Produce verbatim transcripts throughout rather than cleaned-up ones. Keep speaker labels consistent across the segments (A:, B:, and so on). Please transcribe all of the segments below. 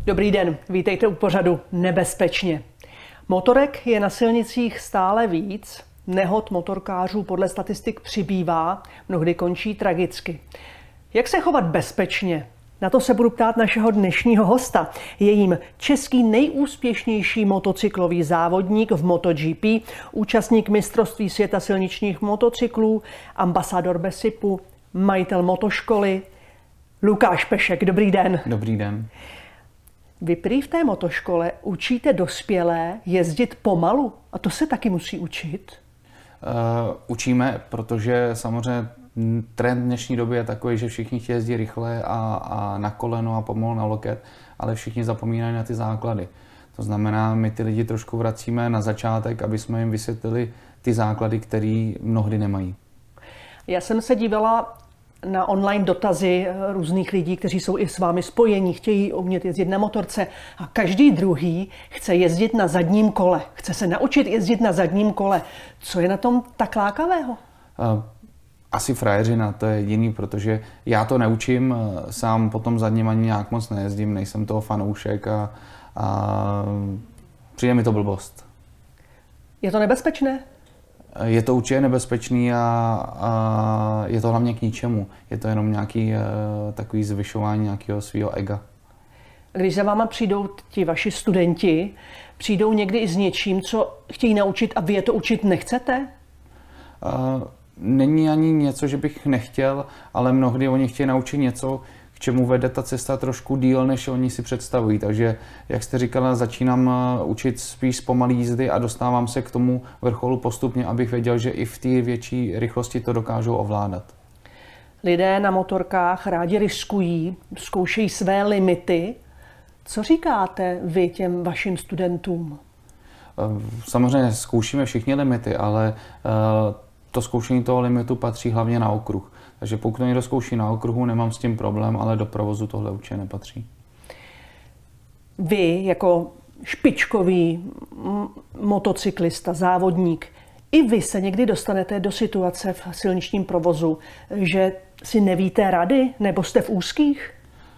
A: Dobrý den, vítejte u pořadu Nebezpečně. Motorek je na silnicích stále víc, nehod motorkářů podle statistik přibývá, mnohdy končí tragicky. Jak se chovat bezpečně? Na to se budu ptát našeho dnešního hosta. Je jím český nejúspěšnější motocyklový závodník v MotoGP, účastník mistrovství světa silničních motocyklů, ambasador BESIPu, majitel motoškoly, Lukáš Pešek. Dobrý den.
B: Dobrý den.
A: Vy prý v té motoškole učíte dospělé jezdit pomalu a to se taky musí učit?
B: Uh, učíme, protože samozřejmě trend dnešní doby je takový, že všichni chtějí jezdit rychle a, a na koleno a pomalu na loket, ale všichni zapomínají na ty základy. To znamená, my ty lidi trošku vracíme na začátek, aby jsme jim vysvětlili ty základy, které mnohdy nemají.
A: Já jsem se dívala na online dotazy různých lidí, kteří jsou i s vámi spojení, chtějí umět jezdit na motorce a každý druhý chce jezdit na zadním kole. Chce se naučit jezdit na zadním kole. Co je na tom tak lákavého?
B: Uh, Asi frajeřina, to je jediný, protože já to neučím, sám potom zadním ani nějak moc nejezdím, nejsem toho fanoušek a, a přijde mi to blbost.
A: Je to nebezpečné?
B: Je to určitě nebezpečný a, a je to hlavně k ničemu. Je to jenom nějaký uh, takový zvyšování nějakého svého ega.
A: Když za váma přijdou ti vaši studenti, přijdou někdy i s něčím, co chtějí naučit a vy je to učit nechcete?
B: Uh, Není ani něco, že bych nechtěl, ale mnohdy oni chtějí naučit něco, k čemu vede ta cesta trošku díl, než oni si představují. Takže, jak jste říkala, začínám učit spíš z pomalé jízdy a dostávám se k tomu vrcholu postupně, abych věděl, že i v té větší rychlosti to dokážou ovládat.
A: Lidé na motorkách rádi riskují, zkoušejí své limity. Co říkáte vy těm vašim studentům?
B: Samozřejmě zkoušíme všichni limity, ale to zkoušení toho limitu patří hlavně na okruh. Takže pokud někdo zkouší na okruhu, nemám s tím problém, ale do provozu tohle určitě nepatří.
A: Vy jako špičkový motocyklista, závodník, i vy se někdy dostanete do situace v silničním provozu, že si nevíte rady, nebo jste v úzkých?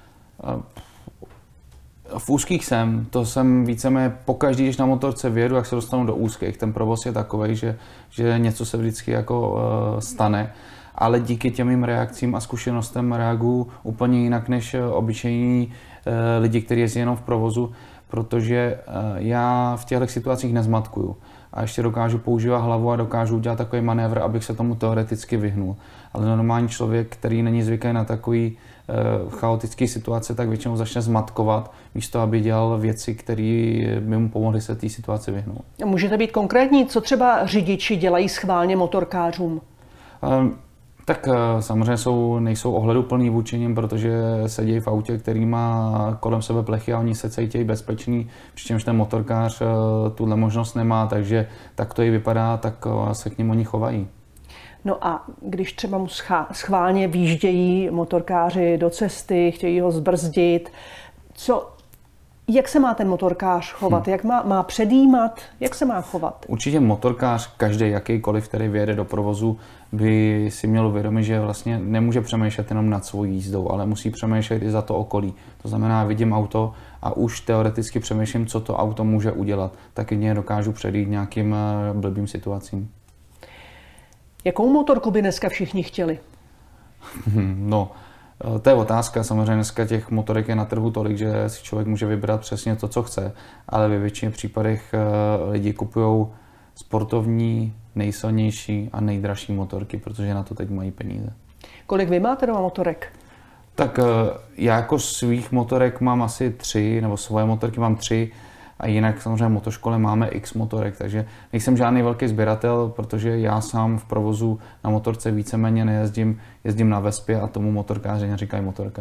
B: V úzkých jsem, to jsem víceméně pokaždý, když na motorce vyjedu, jak se dostanu do úzkých. Ten provoz je takový, že, že něco se vždycky jako uh, stane, ale díky těm mým reakcím a zkušenostem reaguju úplně jinak než obyčejní uh, lidi, kteří jezdí jenom v provozu, protože uh, já v těchto situacích nezmatkuju. A ještě dokážu používat hlavu a dokážu udělat takový manévr, abych se tomu teoreticky vyhnul. Ale normální člověk, který není zvyklý na takový uh, chaotický situace, tak většinou začne zmatkovat, místo aby dělal věci, které by mu pomohly se té situaci vyhnout.
A: Můžete být konkrétní, co třeba řidiči dělají schválně motorkářům?
B: Uh, tak uh, samozřejmě jsou, nejsou ohleduplný vůči nim, protože sedí v autě, který má kolem sebe plechy a oni se cítí bezpeční, přičemž ten motorkář uh, tuhle možnost nemá, takže tak to i vypadá, tak uh, se k ním oni chovají.
A: No a když třeba mu schválně výjíždějí motorkáři do cesty, chtějí ho zbrzdit, co, jak se má ten motorkář chovat? Hmm. Jak má, má předjímat? Jak se má chovat?
B: Určitě motorkář, každý jakýkoliv, který vyjede do provozu, by si měl uvědomit, že vlastně nemůže přemýšlet jenom nad svou jízdou, ale musí přemýšlet i za to okolí. To znamená, vidím auto a už teoreticky přemýšlím, co to auto může udělat. Tak jedině dokážu předjít nějakým blbým situacím.
A: Jakou motorku by dneska všichni chtěli?
B: No, to je otázka. Samozřejmě dneska těch motorek je na trhu tolik, že si člověk může vybrat přesně to, co chce, ale ve většině případech lidi kupují sportovní, nejsilnější a nejdražší motorky, protože na to teď mají peníze.
A: Kolik vy máte doma motorek?
B: Tak já jako svých motorek mám asi tři, nebo svoje motorky mám tři, a jinak samozřejmě v motoškole máme x motorek, takže nejsem žádný velký sběratel, protože já sám v provozu na motorce víceméně nejezdím, jezdím na Vespě a tomu motorkáři neříkají motorka.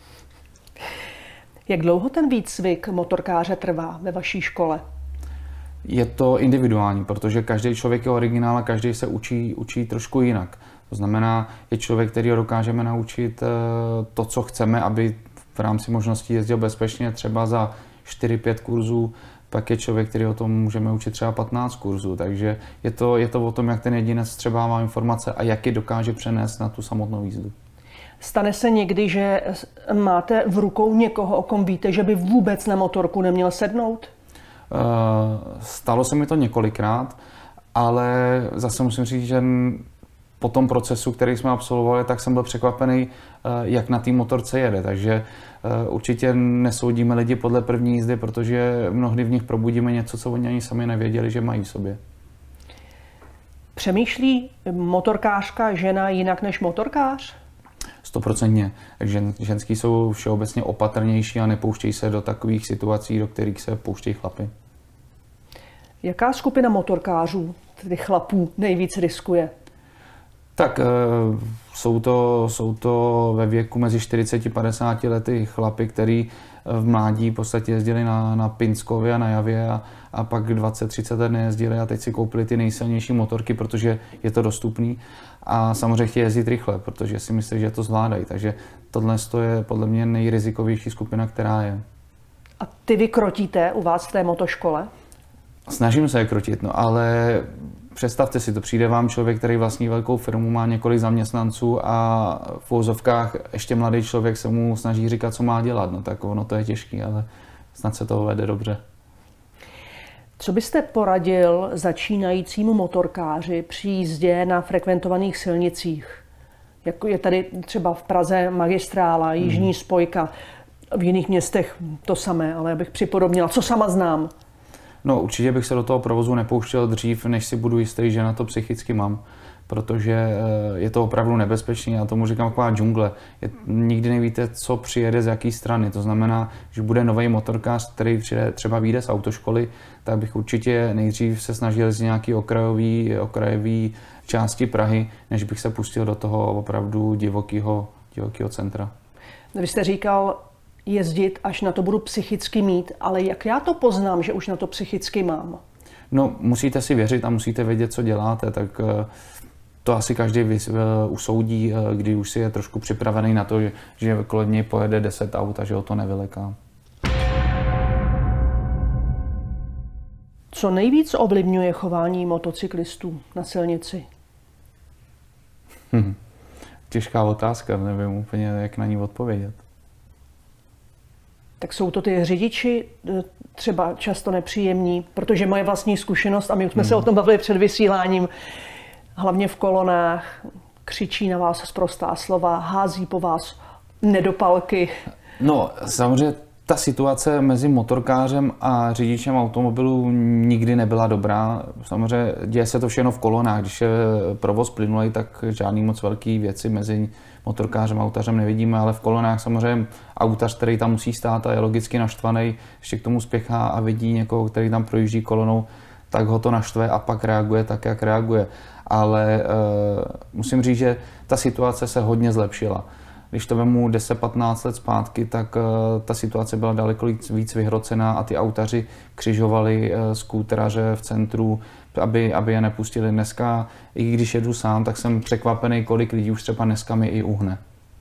A: Jak dlouho ten výcvik motorkáře trvá ve vaší škole?
B: Je to individuální, protože každý člověk je originál a každý se učí, učí trošku jinak. To znamená, je člověk, který ho dokážeme naučit to, co chceme, aby v rámci možností jezdil bezpečně třeba za čtyři pět kurzů, pak je člověk, který o tom můžeme učit třeba patnáct kurzů. Takže je to, je to o tom, jak ten jedinec střebává informace a jak je dokáže přenést na tu samotnou jízdu.
A: Stane se někdy, že máte v rukou někoho, o kom víte, že by vůbec na motorku neměl sednout?
B: Stalo se mi to několikrát, ale zase musím říct, že po tom procesu, který jsme absolvovali, tak jsem byl překvapený, jak na té motorce jede. Takže určitě nesoudíme lidi podle první jízdy, protože mnohdy v nich probudíme něco, co oni ani sami nevěděli, že mají v sobě.
A: Přemýšlí motorkářka žena jinak než motorkář?
B: Stoprocentně. Takže ženský jsou všeobecně opatrnější a nepouštějí se do takových situací, do kterých se pouštějí chlapy.
A: Jaká skupina motorkářů, tedy chlapů, nejvíc riskuje?
B: Tak jsou to, jsou to ve věku mezi čtyřiceti a padesáti lety chlapy, který v mládí v podstatě jezdili na, na Pinskově a na Javě a, a pak dvacet třicet let nejezdili a teď si koupili ty nejsilnější motorky, protože je to dostupný a samozřejmě chtějí jezdit rychle, protože si myslí, že to zvládají. Takže tohle je podle mě nejrizikovější skupina, která je.
A: A ty vy krotíte u vás v té motoškole?
B: Snažím se je krotit, no ale představte si, to přijde vám člověk, který vlastní velkou firmu, má několik zaměstnanců a v uvozovkách ještě mladý člověk se mu snaží říkat, co má dělat. No tak ono to je těžké, ale snad se to vede dobře.
A: Co byste poradil začínajícímu motorkáři při jízdě na frekventovaných silnicích? Jako je tady třeba v Praze magistrála, jižní hmm. spojka, v jiných městech to samé, ale abych připodobnila, co sama znám.
B: No určitě bych se do toho provozu nepouštěl dřív, než si budu jistý, že na to psychicky mám, protože je to opravdu nebezpečné, já tomu říkám taková džungle. Je, nikdy nevíte, co přijede z jaký strany, to znamená, že bude nový motorkář, který přijde, třeba vyjde z autoškoly, tak bych určitě nejdřív se snažil z nějaký okrajový, okrajový části Prahy, než bych se pustil do toho opravdu divokého, divokého centra.
A: Vy jste říkal, jezdit, až na to budu psychicky mít, ale jak já to poznám, že už na to psychicky mám?
B: No, musíte si věřit a musíte vědět, co děláte, tak to asi každý usoudí, když už si je trošku připravený na to, že kolem něj pojede deset aut a že ho to nevyleká.
A: Co nejvíc ovlivňuje chování motocyklistů na silnici?
B: Hm. Těžká otázka, nevím úplně, jak na ní odpovědět.
A: Tak jsou to ty řidiči třeba často nepříjemní, protože moje vlastní zkušenost, a my už jsme hmm. se o tom bavili před vysíláním, hlavně v kolonách, křičí na vás sprostá slova, hází po vás nedopalky.
B: No, samozřejmě ta situace mezi motorkářem a řidičem automobilu nikdy nebyla dobrá. Samozřejmě děje se to všechno v kolonách. Když je provoz plynulý, tak žádný moc velký věci mezi motorkářem a autařem nevidíme, ale v kolonách samozřejmě autař, který tam musí stát a je logicky naštvaný, ještě k tomu spěchá a vidí někoho, který tam projíždí kolonou, tak ho to naštve a pak reaguje tak, jak reaguje. Ale uh, musím říct, že ta situace se hodně zlepšila. Když to vemu deset patnáct let zpátky, tak uh, ta situace byla daleko víc vyhrocená a ty autaři křižovali uh, skútraře v centru, aby, aby je nepustili. Dneska, i když jedu sám, tak jsem překvapený, kolik lidí už třeba dneska mi i uhne.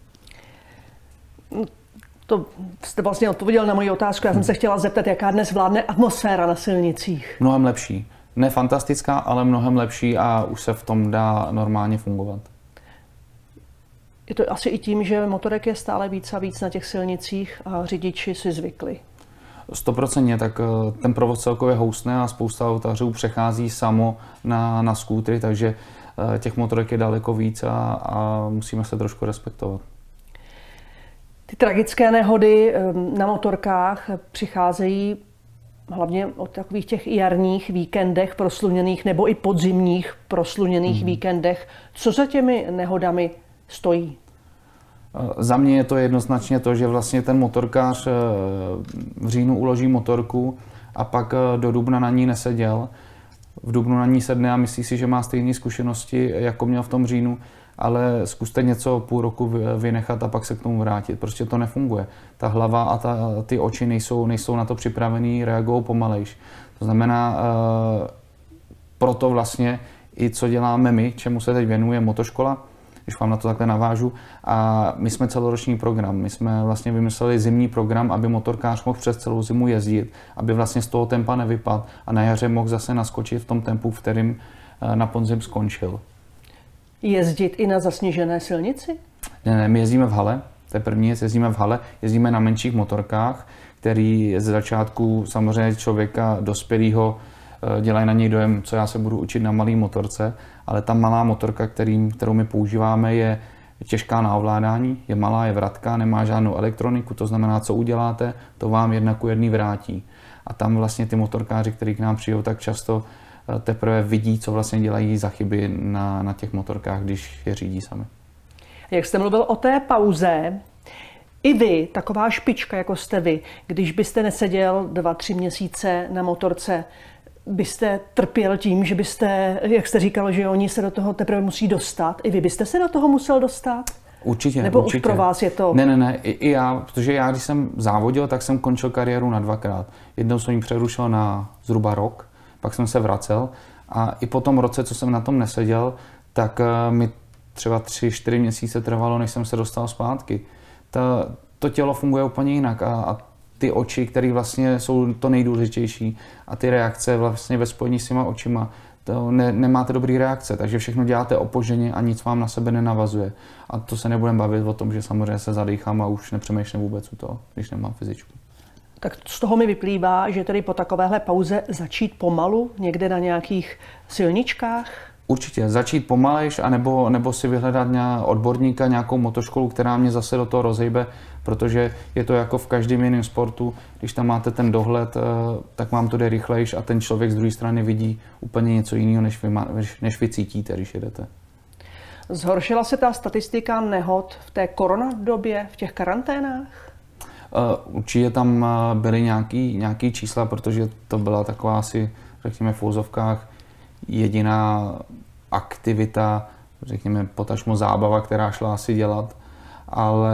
A: To jste vlastně odpověděl na moji otázku. Já jsem se chtěla zeptat, jaká dnes vládne atmosféra na silnicích.
B: Mnohem lepší. Ne fantastická, ale mnohem lepší a už se v tom dá normálně fungovat.
A: Je to asi i tím, že motorek je stále víc a víc na těch silnicích a řidiči si zvykli.
B: Stoprocentně, tak ten provoz celkově houstne a spousta autařů přechází samo na, na skútry, takže těch motorek je daleko víc a, a musíme se trošku respektovat.
A: Ty tragické nehody na motorkách přicházejí hlavně od takových těch jarních víkendech prosluněných nebo i podzimních prosluněných hmm. víkendech. Co za těmi nehodami stojí?
B: Za mě je to jednoznačně to, že vlastně ten motorkář v říjnu uloží motorku a pak do dubna na ní neseděl. V dubnu na ní sedne a myslí si, že má stejné zkušenosti, jako měl v tom říjnu, ale zkuste něco půl roku vynechat a pak se k tomu vrátit. Prostě to nefunguje. Ta hlava a ta, ty oči nejsou, nejsou na to připravený, reagují pomalejš. To znamená, proto vlastně i co děláme my, čemu se teď věnuje motoškola, když vám na to takhle navážu. A my jsme celoroční program. My jsme vlastně vymysleli zimní program, aby motorkář mohl přes celou zimu jezdit, aby vlastně z toho tempa nevypadl a na jaře mohl zase naskočit v tom tempu, v kterým na podzim skončil.
A: Jezdit i na zasněžené silnici?
B: Ne, ne, my jezdíme v hale, to je první věc, jezdíme v hale, jezdíme na menších motorkách, který ze začátku samozřejmě člověka dospělého dělají na něj dojem, co já se budu učit na malé motorce, ale ta malá motorka, který, kterou my používáme, je těžká na ovládání, je malá, je vratká, nemá žádnou elektroniku, to znamená, co uděláte, to vám jedna ku jedný vrátí. A tam vlastně ty motorkáři, kteří k nám přijdou, tak často teprve vidí, co vlastně dělají za chyby na, na těch motorkách, když je řídí sami.
A: Jak jste mluvil o té pauze, i vy, taková špička, jako jste vy, když byste neseděl dva, tři měsíce na motorce, byste trpěl tím, že byste, jak jste říkal, že oni se do toho teprve musí dostat? I vy byste se do toho musel dostat?
B: Určitě.
A: Nebo
B: určitě.
A: už pro vás je to?
B: Ne, ne, ne, i, i já, protože já, když jsem závodil, tak jsem končil kariéru na dvakrát. Jednou jsem ji přerušil na zhruba rok, pak jsem se vracel a i po tom roce, co jsem na tom neseděl, tak uh, mi třeba tři, čtyři měsíce trvalo, než jsem se dostal zpátky. Ta, to tělo funguje úplně jinak a, a ty oči, které vlastně jsou to nejdůležitější a ty reakce vlastně ve spojení s těma očima, to ne, nemáte dobrý reakce, takže všechno děláte opožděně a nic vám na sebe nenavazuje. A to se nebudeme bavit o tom, že samozřejmě se zadýchám a už nepřemýšlím vůbec u toho, když nemám fyzičku.
A: Tak z toho mi vyplývá, že tedy po takovéhle pauze začít pomalu někde na nějakých silničkách?
B: Určitě, začít pomalejš, anebo, nebo si vyhledat nějak odborníka, nějakou motoškolu, která mě zase do toho rozhejbe, protože je to jako v každém jiném sportu, když tam máte ten dohled, tak vám to jde rychlejš a ten člověk z druhé strany vidí úplně něco jiného, než vy, než vy cítíte, když jedete.
A: Zhoršila se ta statistika nehod v té koronadobě, v těch karanténách?
B: Určitě tam byly nějaký, nějaký čísla, protože to byla taková asi, řekněme v úzovkách, jediná aktivita, řekněme potažmo zábava, která šla asi dělat, ale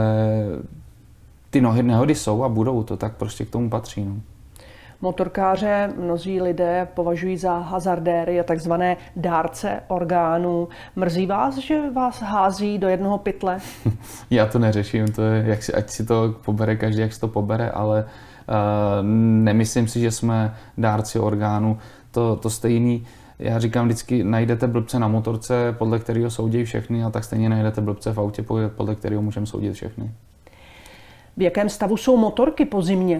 B: ty nohy, nehody jsou a budou, to tak prostě k tomu patří. No.
A: Motorkáře mnozí lidé považují za hazardéry a takzvané dárce orgánů. Mrzí vás, že vás hází do jednoho pytle?
B: Já to neřeším, to je, jak si, ať si to pobere každý, jak si to pobere, ale uh, nemyslím si, že jsme dárci orgánů. To, to stejný, já říkám vždycky, najdete blbce na motorce, podle kterého soudí všechny, a tak stejně najdete blbce v autě, podle kterého můžeme soudit všechny.
A: V jakém stavu jsou motorky po zimě?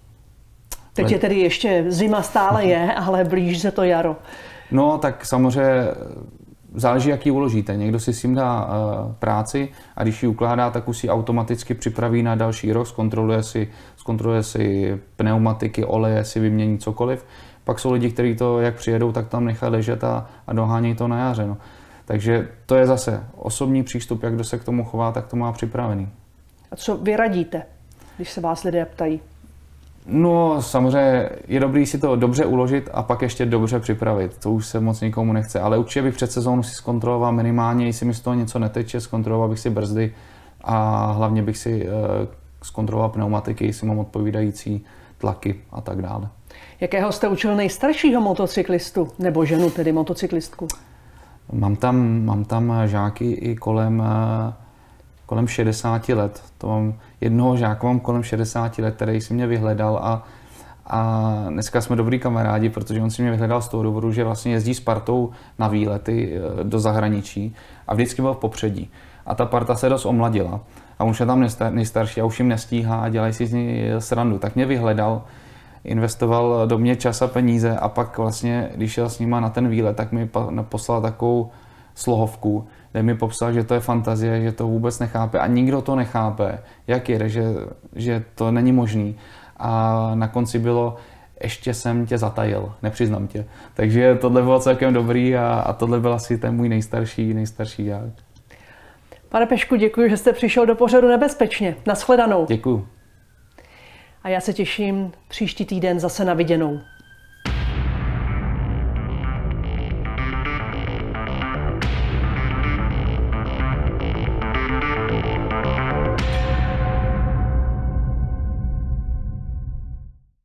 A: Teď je tedy ještě zima stále je, ale blíží se to jaro.
B: No tak samozřejmě záleží, jak ji uložíte. Někdo si s tím dá uh, práci a když ji ukládá, tak už si automaticky připraví na další rok, zkontroluje si, zkontroluje si pneumatiky, oleje, si vymění cokoliv. Pak jsou lidi, kteří to, jak přijedou, tak tam nechají ležet a, a dohánějí to na jaře. No. Takže to je zase osobní přístup, jak kdo se k tomu chová, tak to má připravený.
A: A co vy radíte, když se vás lidé ptají?
B: No samozřejmě je dobré si to dobře uložit a pak ještě dobře připravit. To už se moc nikomu nechce, ale určitě bych před sezónu si zkontroloval minimálně, jestli mi z toho něco neteče, zkontroloval bych si brzdy a hlavně bych si uh, zkontroloval pneumatiky, jestli mám odpovídající tlaky a tak dále.
A: Jakého jste učil nejstaršího motocyklistu, nebo ženu, tedy motocyklistku?
B: Mám tam, mám tam žáky i kolem, kolem šedesáti let. To mám jednoho žáka mám kolem šedesáti let, který si mě vyhledal a, a dneska jsme dobrý kamarádi, protože on si mě vyhledal z toho důvodu, že vlastně jezdí s partou na výlety do zahraničí a vždycky byl v popředí. A ta parta se dost omladila a už je tam nejstarší a už jim nestíhá a dělají si z ní srandu. Tak mě vyhledal, investoval do mě čas a peníze a pak vlastně, když šel s nima na ten výlet, tak mi poslal takovou slohovku, kde mi popsal, že to je fantazie, že to vůbec nechápe a nikdo to nechápe, jak jede, že, že to není možný. A na konci bylo, ještě jsem tě zatajil, nepřiznám tě. Takže tohle bylo celkem dobrý a, a tohle byl asi ten můj nejstarší, nejstarší žák.
A: Pane Pešku, děkuji, že jste přišel do pořadu Nebezpečně. Nashledanou.
B: Děkuju.
A: A já se těším příští týden zase na viděnou.